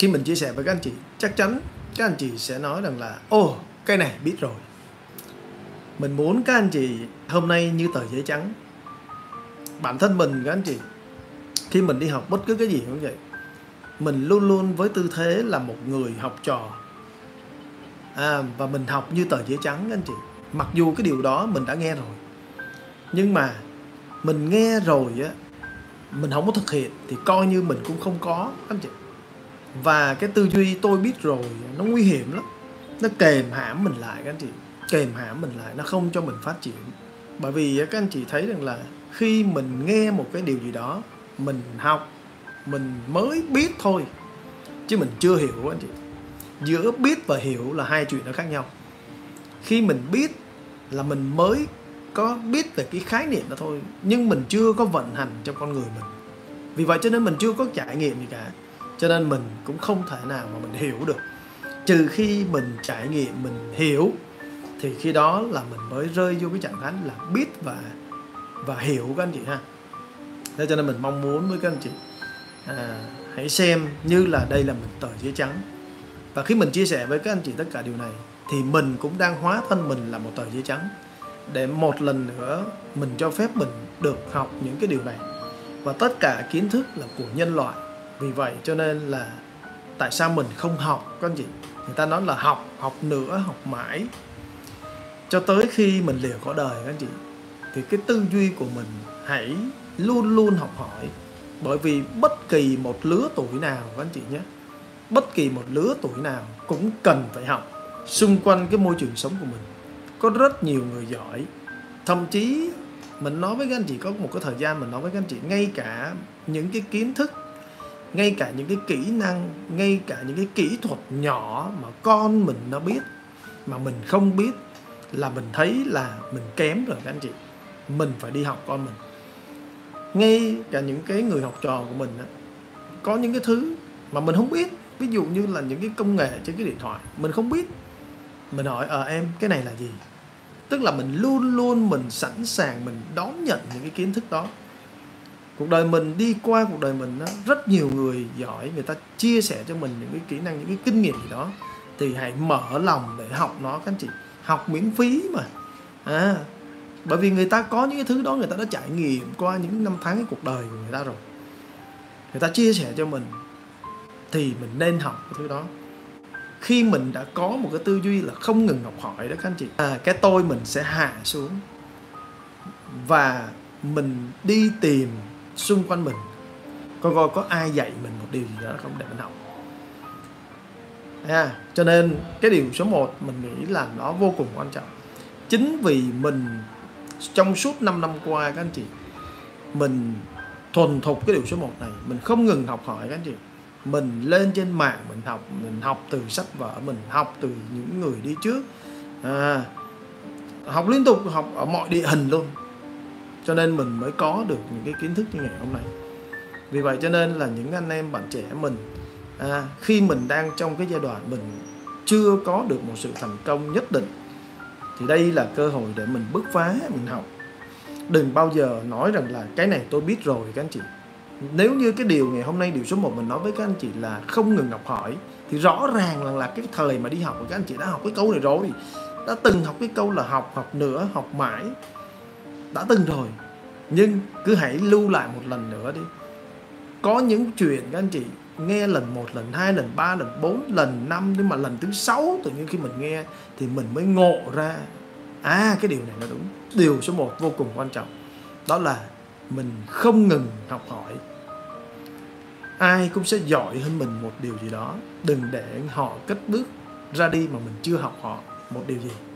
khi mình chia sẻ với các anh chị, chắc chắn các anh chị sẽ nói rằng là ồ, cái này biết rồi. Mình muốn các anh chị hôm nay như tờ giấy trắng. Bản thân mình các anh chị, khi mình đi học bất cứ cái gì cũng vậy, mình luôn luôn với tư thế là một người học trò, và mình học như tờ giấy trắng các anh chị. Mặc dù cái điều đó mình đã nghe rồi, nhưng mà mình nghe rồi á, mình không có thực hiện thì coi như mình cũng không có các anh chị. Và cái tư duy tôi biết rồi nó nguy hiểm lắm. Nó kềm hãm mình lại các anh chị, kềm hãm mình lại, nó không cho mình phát triển. Bởi vì các anh chị thấy rằng là khi mình nghe một cái điều gì đó, mình học, mình mới biết thôi, chứ mình chưa hiểu các anh chị. Giữa biết và hiểu là hai chuyện nó khác nhau. Khi mình biết là mình mới có biết về cái khái niệm đó thôi, nhưng mình chưa có vận hành trong con người mình. Vì vậy cho nên mình chưa có trải nghiệm gì cả, cho nên mình cũng không thể nào mà mình hiểu được. Trừ khi mình trải nghiệm, mình hiểu, thì khi đó là mình mới rơi vô cái trạng thái là biết và hiểu các anh chị ha. Thế cho nên mình mong muốn với các anh chị hãy xem như là đây là một tờ giấy trắng. Và khi mình chia sẻ với các anh chị tất cả điều này, thì mình cũng đang hóa thân mình là một tờ giấy trắng, để một lần nữa mình cho phép mình được học những cái điều này. Và tất cả kiến thức là của nhân loại. Vì vậy cho nên là tại sao mình không học các anh chị? Người ta nói là học nữa, học mãi cho tới khi mình lìa cõi đời các anh chị. Thì cái tư duy của mình hãy luôn luôn học hỏi. Bởi vì bất kỳ một lứa tuổi nào các anh chị nhé, bất kỳ một lứa tuổi nào cũng cần phải học. Xung quanh cái môi trường sống của mình có rất nhiều người giỏi. Thậm chí mình nói với các anh chị, có một cái thời gian mình nói với các anh chị, ngay cả những cái kiến thức, ngay cả những cái kỹ năng, ngay cả những cái kỹ thuật nhỏ mà con mình nó biết mà mình không biết, là mình thấy là mình kém rồi các anh chị. Mình phải đi học con mình. Ngay cả những cái người học trò của mình đó, có những cái thứ mà mình không biết. Ví dụ như là những cái công nghệ trên cái điện thoại mình không biết, mình hỏi em cái này là gì. Tức là mình luôn luôn mình sẵn sàng mình đón nhận những cái kiến thức đó. Cuộc đời mình đi qua, cuộc đời mình đó, rất nhiều người giỏi, người ta chia sẻ cho mình những cái kỹ năng, những cái kinh nghiệm gì đó, thì hãy mở lòng để học nó các anh chị. Học miễn phí mà. Bởi vì người ta có những cái thứ đó, người ta đã trải nghiệm qua những năm tháng cái cuộc đời của người ta rồi, người ta chia sẻ cho mình, thì mình nên học cái thứ đó. Khi mình đã có một cái tư duy là không ngừng học hỏi đó các anh chị, cái tôi mình sẽ hạ xuống, và mình đi tìm xung quanh mình coi có ai dạy mình một điều gì đó không để mình học. Cho nên cái điều số 1 mình nghĩ là nó vô cùng quan trọng. Chính vì mình trong suốt 5 năm qua các anh chị, mình thuần thục cái điều số 1 này, mình không ngừng học hỏi các anh chị. Mình lên trên mạng mình học từ sách vở, mình học từ những người đi trước, học liên tục, học ở mọi địa hình luôn. Cho nên mình mới có được những cái kiến thức như ngày hôm nay. Vì vậy cho nên là những anh em bạn trẻ mình, khi mình đang trong cái giai đoạn mình chưa có được một sự thành công nhất định, thì đây là cơ hội để mình bứt phá, mình học. Đừng bao giờ nói rằng là cái này tôi biết rồi các anh chị. Nếu như cái điều ngày hôm nay, điều số 1 mình nói với các anh chị là không ngừng học hỏi, thì rõ ràng là cái thời mà đi học của các anh chị đã học cái câu này rồi. Đã từng học cái câu là học nữa, học mãi. Đã từng rồi. Nhưng cứ hãy lưu lại một lần nữa đi. Có những chuyện các anh chị nghe lần 1, lần 2, lần 3, lần 4, lần 5, nhưng mà lần thứ 6 tự nhiên khi mình nghe thì mình mới ngộ ra cái điều này là đúng. Điều số 1 vô cùng quan trọng, đó là mình không ngừng học hỏi. Ai cũng sẽ giỏi hơn mình một điều gì đó. Đừng để họ cất bước ra đi mà mình chưa học họ một điều gì.